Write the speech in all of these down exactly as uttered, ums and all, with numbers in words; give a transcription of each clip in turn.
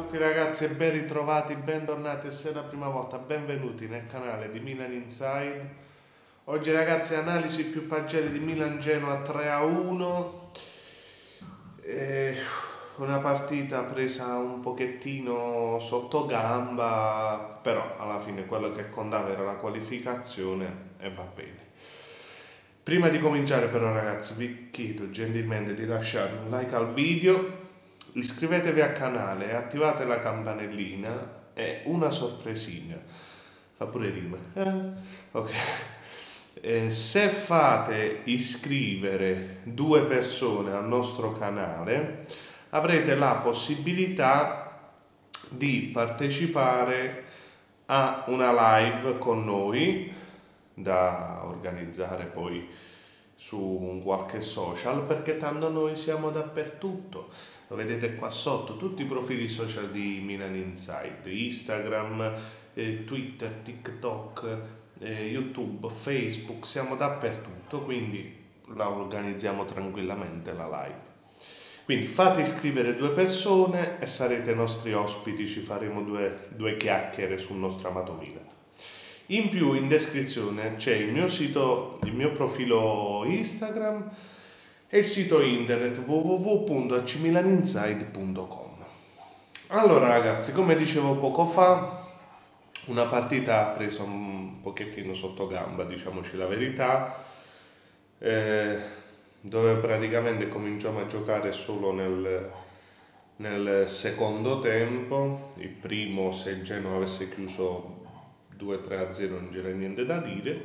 tutti ragazzi e ben ritrovati, bentornati e se è la prima volta benvenuti nel canale di Milan Inside. Oggi ragazzi analisi più pagelle di Milan Genoa tre a uno, e una partita presa un pochettino sotto gamba, però alla fine quello che contava era la qualificazione e va bene. Prima di cominciare però ragazzi vi chiedo gentilmente di lasciare un like al video, iscrivetevi al canale e attivate la campanellina e una sorpresina, fa pure rima, eh? Ok. Eh, se fate iscrivere due persone al nostro canale avrete la possibilità di partecipare a una live con noi da organizzare poi su un qualche social, perché tanto noi siamo dappertutto. Lo vedete qua sotto tutti i profili social di Milan Inside: Instagram, eh, Twitter, TikTok, eh, YouTube, Facebook, siamo dappertutto, quindi la organizziamo tranquillamente la live. Quindi fate iscrivere due persone e sarete nostri ospiti, ci faremo due, due chiacchiere sul nostro amato Milan. In più in descrizione c'è il mio sito, il mio profilo Instagram e il sito internet w w w punto a c milan inside punto com. Allora ragazzi, come dicevo poco fa, una partita presa un pochettino sotto gamba, diciamoci la verità, eh, dove praticamente cominciamo a giocare solo nel, nel secondo tempo. Il primo, se il Genoa avesse chiuso due tre a zero non c'era niente da dire,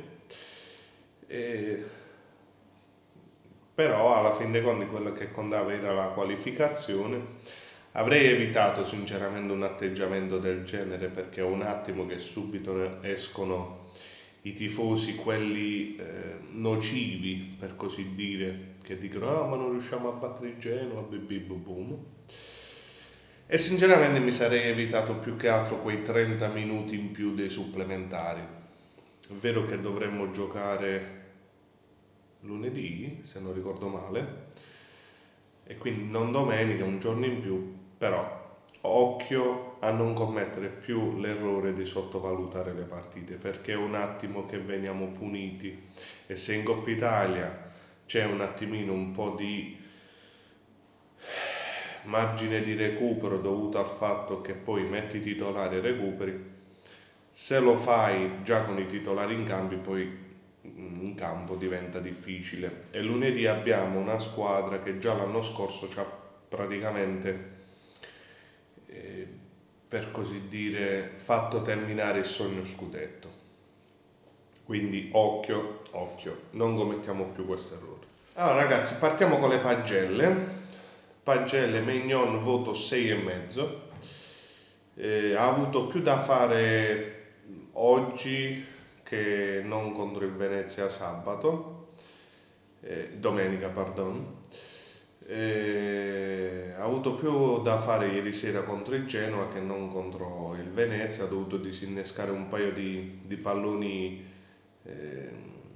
e però alla fin dei conti quello che contava era la qualificazione. Avrei evitato sinceramente un atteggiamento del genere, perché è un attimo che subito escono i tifosi, quelli eh, nocivi per così dire, che dicono ah ma non riusciamo a battere il Genoa, boom. E sinceramente mi sarei evitato più che altro quei trenta minuti in più dei supplementari. È vero che dovremmo giocare lunedì, se non ricordo male, e quindi non domenica, un giorno in più, però occhio a non commettere più l'errore di sottovalutare le partite, perché è un attimo che veniamo puniti, e se in Coppa Italia c'è un attimino un po' di margine di recupero dovuto al fatto che poi metti i titolari e recuperi, se lo fai già con i titolari in campo poi in campo diventa difficile. E lunedì abbiamo una squadra che già l'anno scorso ci ha praticamente eh, per così dire fatto terminare il sogno scudetto, quindi occhio occhio, non commettiamo più questo errore. Allora ragazzi, partiamo con le pagelle. Pagelle Maignan voto sei e mezzo, eh, ha avuto più da fare oggi che non contro il Venezia sabato, eh, domenica pardon, eh, ha avuto più da fare ieri sera contro il Genoa che non contro il Venezia, ha dovuto disinnescare un paio di, di palloni eh,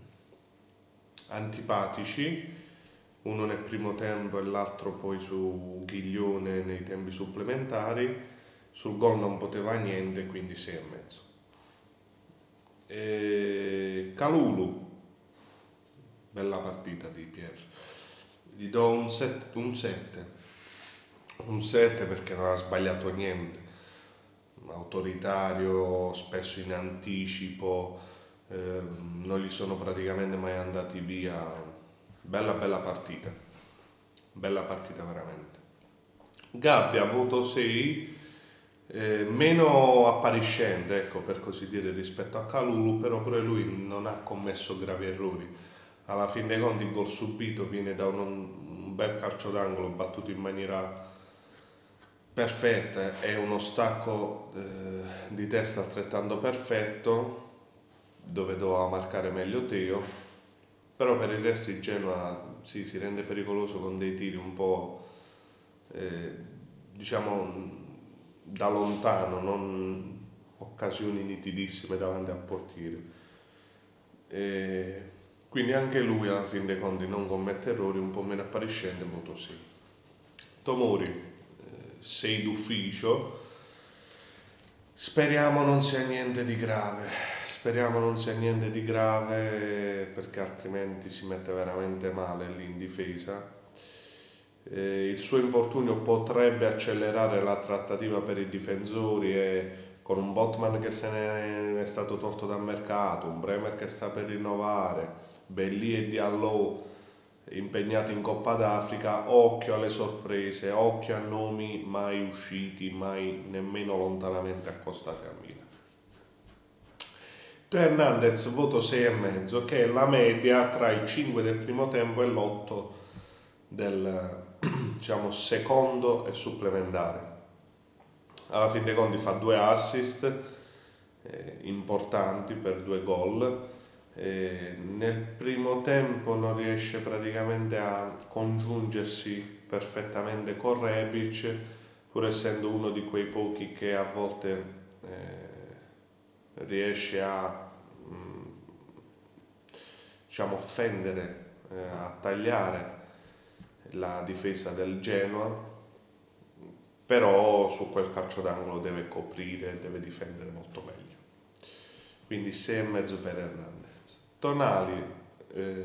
antipatici, uno nel primo tempo e l'altro poi su Ghiglione nei tempi supplementari. Sul gol non poteva niente, quindi sei e mezzo. E Kalulu, bella partita di Pierre, gli do un sette, un sette un sette perché non ha sbagliato niente, autoritario, spesso in anticipo, eh, non gli sono praticamente mai andati via. Bella bella partita, bella partita veramente. Gabbia voto sei, eh, meno appariscente, ecco, per così dire, rispetto a Kalulu, però pure lui non ha commesso gravi errori. Alla fin dei conti il gol subito viene da un, un bel calcio d'angolo battuto in maniera perfetta e uno stacco eh, di testa altrettanto perfetto, dove doveva marcare meglio Teo. Però per il resto il Genoa sì, si rende pericoloso con dei tiri un po' eh, diciamo da lontano, non occasioni nitidissime davanti al portiere, e quindi anche lui alla fin dei conti non commette errori, un po' meno appariscente, voto sei. Tomori sei d'ufficio, Speriamo non sia niente di grave, speriamo non sia niente di grave perché altrimenti si mette veramente male lì in difesa. Eh, il suo infortunio potrebbe accelerare la trattativa per i difensori e con un Botman che se ne è stato tolto dal mercato, un Bremer che sta per rinnovare, Belli e Diallo impegnati in Coppa d'Africa, occhio alle sorprese, occhio a nomi mai usciti, mai nemmeno lontanamente accostati al Milan. Teo Hernandez voto sei e mezzo, che è la media tra il cinque del primo tempo e l'otto del diciamo secondo e supplementare. Alla fine dei conti fa due assist eh, importanti per due gol. Eh, nel primo tempo non riesce praticamente a congiungersi perfettamente con Rebic, pur essendo uno di quei pochi che a volte eh, riesce a mh, diciamo offendere, eh, a tagliare la difesa del Genoa, però su quel calcio d'angolo deve coprire, deve difendere molto meglio. Quindi sei e mezzo per Hernandez. Tonali, eh,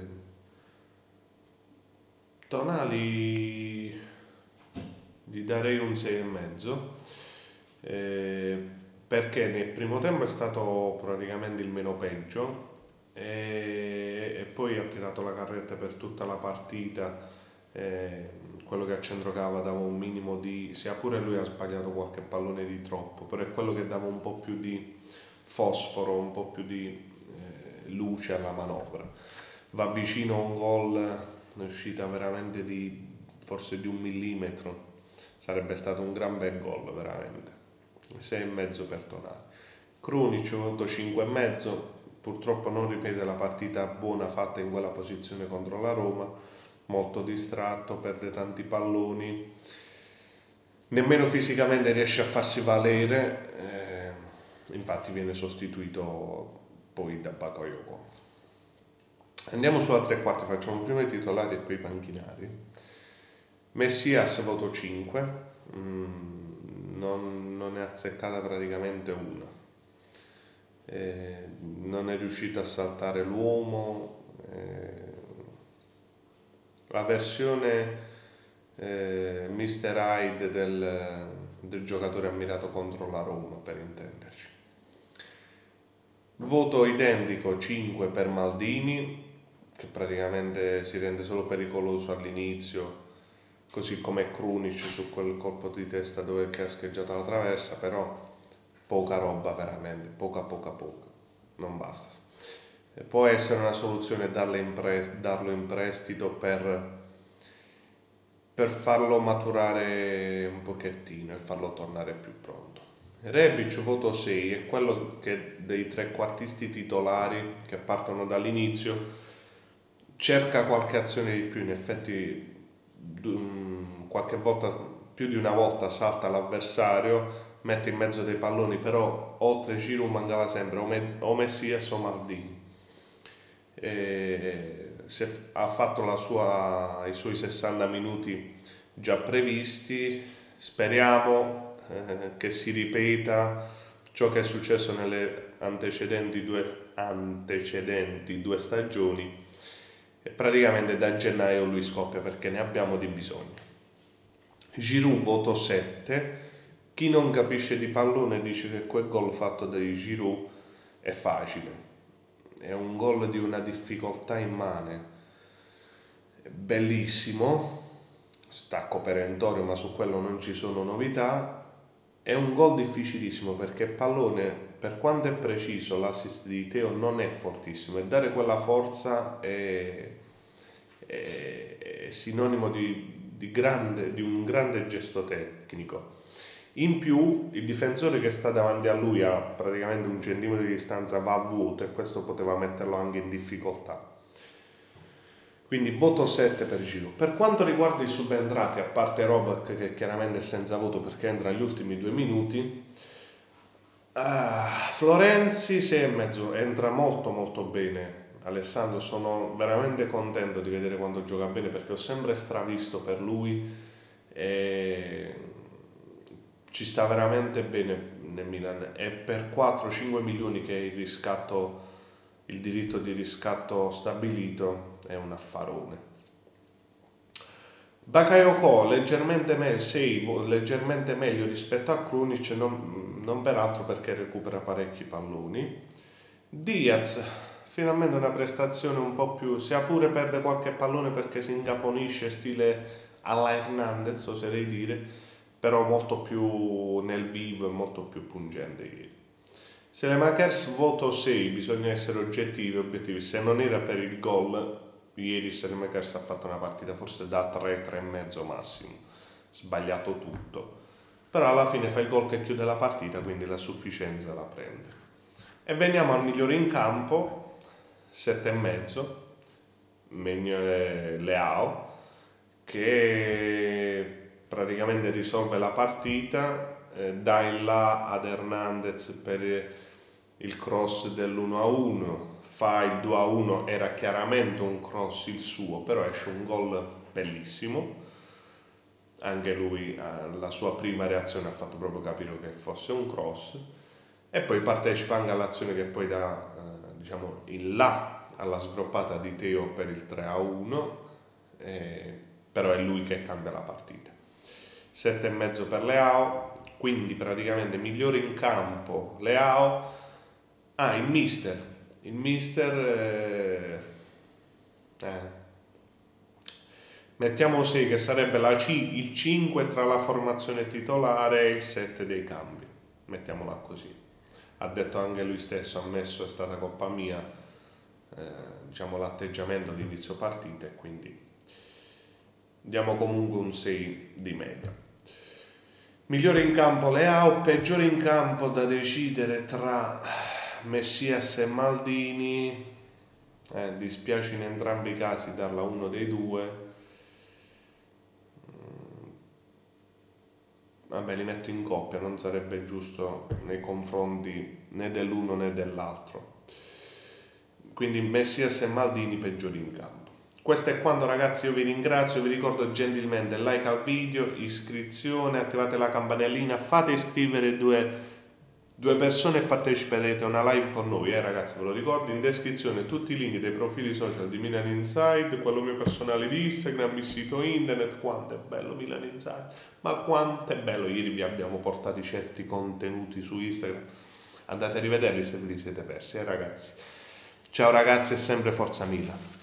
Tonali gli darei un sei e mezzo, eh, perché nel primo tempo è stato praticamente il meno peggio e, e poi ha tirato la carretta per tutta la partita. Eh, quello che a centrocampo dava un minimo di, sia pure lui ha sbagliato qualche pallone di troppo, però è quello che dava un po' più di fosforo, un po' più di eh, luce alla manovra. Va vicino a un gol, un'uscita veramente di forse di un millimetro, sarebbe stato un gran bel gol veramente. sei e mezzo per Tonali. Krunic voto cinque e mezzo, purtroppo non ripete la partita buona fatta in quella posizione contro la Roma, molto distratto, perde tanti palloni, nemmeno fisicamente riesce a farsi valere, eh, infatti viene sostituito poi da Bakayoko. Andiamo sulla tre quarti, facciamo prima i titolari e poi i panchinari. Messias voto cinque, mm, non, non è azzeccata praticamente una, eh, non è riuscito a saltare l'uomo, eh, la versione eh, mister Hyde del, del giocatore ammirato contro la Roma, per intenderci. Voto identico cinque per Maldini, che praticamente si rende solo pericoloso all'inizio, così come Krunic su quel colpo di testa dove è scheggiata la traversa, però poca roba veramente, poca poca poca, non basta. Può essere una soluzione darlo in, pre- darlo in prestito per, per farlo maturare un pochettino e farlo tornare più pronto. Rebic voto sei, è quello che dei trequartisti titolari che partono dall'inizio cerca qualche azione di più, in effetti qualche volta, più di una volta salta l'avversario, mette in mezzo dei palloni, però oltre Giroud mancava sempre o Messias o Maldini. E se ha fatto la sua, i suoi sessanta minuti già previsti, speriamo eh, che si ripeta ciò che è successo nelle antecedenti due, antecedenti due stagioni, e praticamente da gennaio lui scoppia perché ne abbiamo di bisogno. Giroud voto sette, chi non capisce di pallone dice che quel gol fatto da Giroud è facile, è un gol di una difficoltà immane, bellissimo, stacco perentorio, ma su quello non ci sono novità. È un gol difficilissimo perché il pallone, per quanto è preciso, l'assist di Teo non è fortissimo e dare quella forza è, è, è sinonimo di, di, grande, di un grande gesto tecnico. In più il difensore che sta davanti a lui a praticamente un centimetro di distanza va a vuoto e questo poteva metterlo anche in difficoltà. Quindi voto sette per Giroud. Per quanto riguarda i subentrati, a parte Roback che chiaramente è senza voto perché entra agli ultimi due minuti, ah, Florenzi sei e mezzo, entra molto molto bene. Alessandro, sono veramente contento di vedere quando gioca bene perché ho sempre stravisto per lui e ci sta veramente bene. nel Milan, e per quattro cinque milioni che è il riscatto, il diritto di riscatto stabilito, è un affarone. Bakayoko leggermente, me- sei, leggermente meglio rispetto a Krunic, non, non peraltro perché recupera parecchi palloni. Diaz, finalmente una prestazione un po' più, sia pure perde qualche pallone perché si incaponisce stile alla Hernandez, oserei dire, però molto più nel vivo e molto più pungente ieri. Selemakers voto sei, bisogna essere oggettivi, obiettivi, se non era per il gol, ieri Selemakers ha fatto una partita forse da tre, tre e mezzo massimo, sbagliato tutto, però alla fine fa il gol che chiude la partita, quindi la sufficienza la prende. E veniamo al migliore in campo, sette e mezzo, Leao, che praticamente risolve la partita, eh, dà il là ad Hernandez per il cross dell'uno a uno, fa il due a uno, era chiaramente un cross il suo, però esce un gol bellissimo. Anche lui, eh, la sua prima reazione ha fatto proprio capire che fosse un cross, e poi partecipa anche all'azione che poi dà, eh, diciamo, il là alla sgroppata di Teo per il tre a uno, eh, però è lui che cambia la partita. sette e mezzo per Leao, quindi praticamente migliore in campo Leao. Ah, il mister, il mister, eh, eh, mettiamo sei, che sarebbe la C, il cinque tra la formazione titolare e il sette dei cambi, mettiamola così. Ha detto anche lui stesso, ha ammesso, è stata colpa mia, eh, diciamo, l'atteggiamento di inizio partita, e quindi diamo comunque un sei di media. Migliore in campo Leao, peggiore in campo da decidere tra Messias e Maldini, eh, dispiace in entrambi i casi darla a uno dei due. Vabbè, li metto in coppia, non sarebbe giusto nei confronti né dell'uno né dell'altro. Quindi Messias e Maldini peggiori in campo. Questo è quanto, ragazzi, io vi ringrazio, vi ricordo gentilmente like al video, iscrizione, attivate la campanellina, fate iscrivere due, due persone e parteciperete a una live con noi, eh ragazzi, ve lo ricordo. In descrizione tutti i link dei profili social di Milan Inside, quello mio personale di Instagram, il sito internet. Quanto è bello Milan Inside, ma quanto è bello, ieri vi abbiamo portati certi contenuti su Instagram, andate a rivederli se ve li siete persi, eh ragazzi. Ciao ragazzi, e sempre forza Milan.